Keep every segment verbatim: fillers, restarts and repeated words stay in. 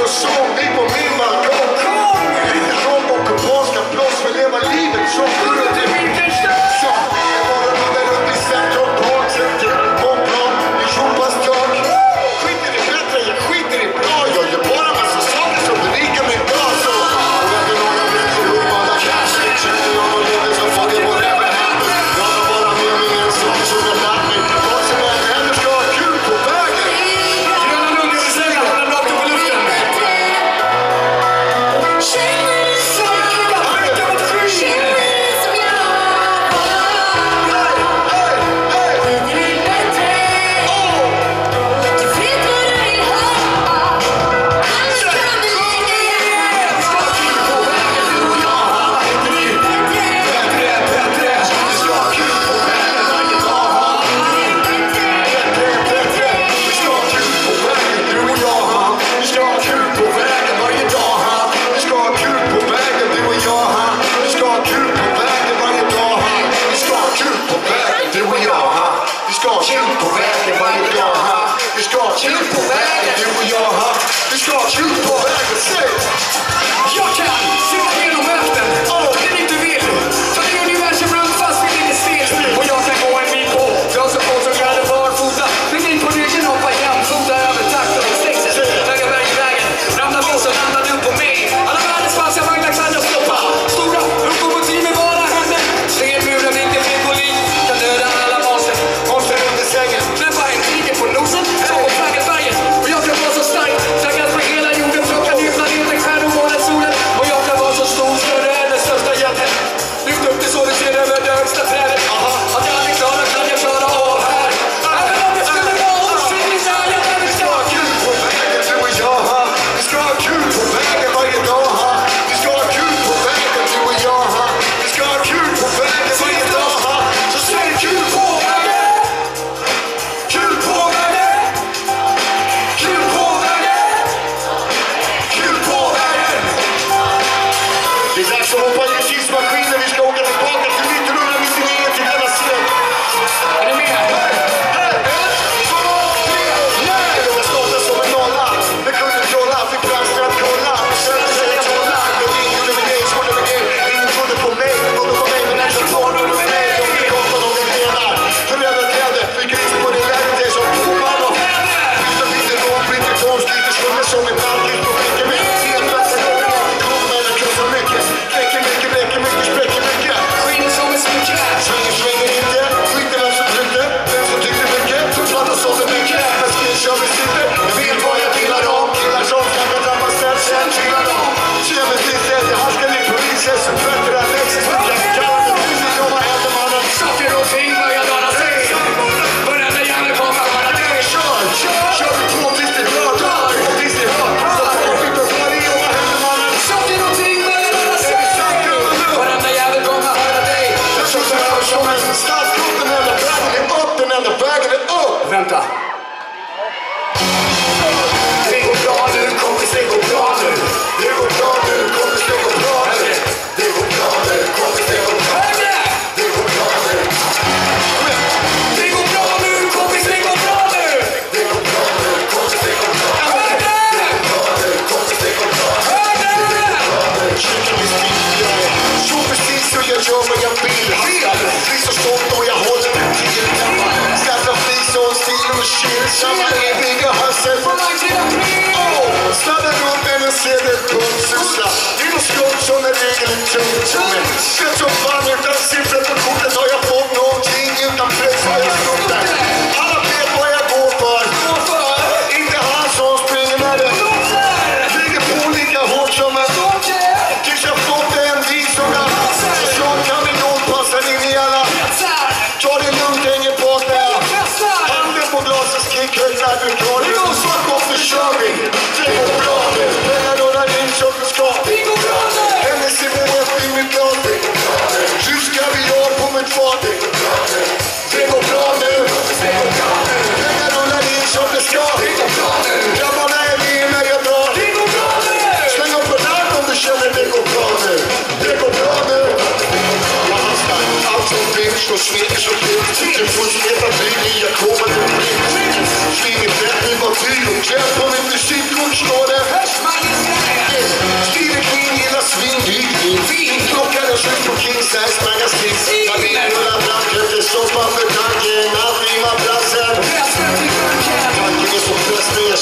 sång, vi på min balkong. Lite rom och kubanska blås för leva livet som förut i vilken stad. Så, jag bara rullar upp i Central Park, sen till Pomplan, i Tjopas tak. Skiter i bättre, jag skiter i bra. Jag gör bara massa saker som berikar min dag. Så, och jag vill några människor upp alla cash. Känner jag och lever så får det whatever happen. Jag har bara med mig en sång som jag lärt mig. Vad som än händer ska ha kul på vägen. Gröna lungor i slängar, hålla rakt upp i luften. Vänta. Det går bra nu, kompis, det går bra nu. Det går bra nu, kompis, det går bra nu. Det går bra nu, kompis, det går bra nu. Det går bra nu. Det går bra nu, kompis, det går bra nu. Det går bra nu, kompis, det går bra nu. Det går bra nu, kompis, det går bra nu. Kyrkan är stiligare. Så precis så jag gör vad jag vill. Blir så stolt och jag håller mig till. Skaffar flis och stil och chill. Samma eviga hörsel. Oh, stannar runt med en sedelpunkt. Syssla. Det är något skumt som är regel tungt. Skrätt som fan utan siffror på kortet har jag fått någonting. Utan press har jag snuttat. Alla vet vad jag går för. Inte han som springer med det. Ligger på lika hårt som en. Tills jag fått en vis som jag. Så snart kan vi nog passa in i alla. Ta det lugnt, hänger bak där. Handen på glaset, skrik högt när du tar det. Så gott för kör vi. Det går bra nu. Pengar rullar in som det ska. Hennes i vår i mitt glas. Rysk kaviar på mitt fat. Det går bra nu. Pengar rullar in som det ska. Grabbarna är med när jag drar. Släng upp en arm om du känner det går bra nu. Det går bra nu. Jag hastar allt som finns och smeker så fint. Du får smeta bilen, jag kommer till blind. Svinget rätt i var tid och klätt på mitt musikkort står det.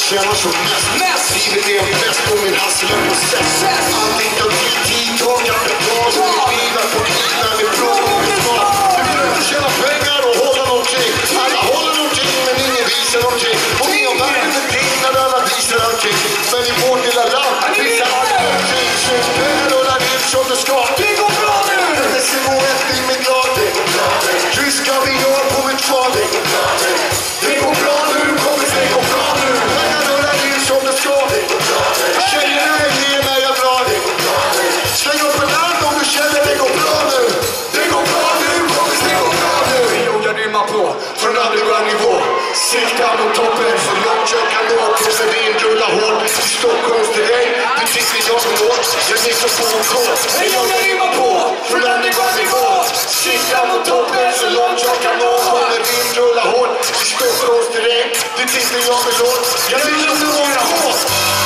tjänar som mest. Livet är en fest på min hassel och stress. Allting tar tid, tid, tag, kapital. Vi vilar på livet med plånbok och smak. Du behöver tjäna pengar och hålla någonting. Alla håller någonting men ingen visar någonting. Och vi har världen för ting när alla visar allting. Men i vårt lilla land visar alla någonting. Syns pengar rullar in som det ska. Det går bra nu! Det ser gå ett i min glad. Ryska vi gör på mitt kvar. Det går bra nu, kommer det gå bra nu. Pengar rullar in som det ska. Tjejerna är med när jag drar. Släng upp en hand om du känner det går bra nu. Det går bra nu, kommer det gå bra nu. Jag rimmar på från underground nivå. Siktar mot toppen så långt jag kan nå. Procedurin rullar hårt i Stockholms terräng. Det finns vi jag som når. Jag missar på en kort. Jag rimmar på från underground nivå. Siktar mot toppen så långt jag kan nå. Procedurin rullar hårt i Stockholms terräng. Det finns vi jag som når. Jag missar på en kort.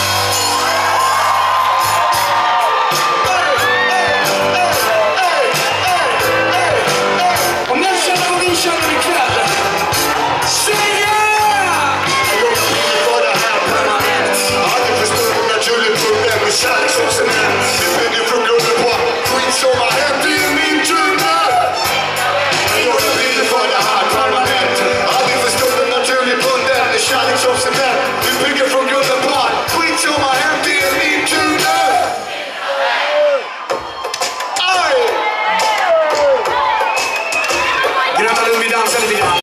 Om ni känner vad vi känner ikväll, säg ja! Jag vill vara här permanent. Aldrig förstår de naturliga problem med kärlek som cement. Vi bygger från grunden på skit som har hänt. Det är min tur nu! Jag vill vara här permanent. Aldrig förstår de naturliga problem med kärlek som cement. Vi bygger från grunden på skit som har hänt. Det är min tur nu! Grabbar, vi dansar lite grann.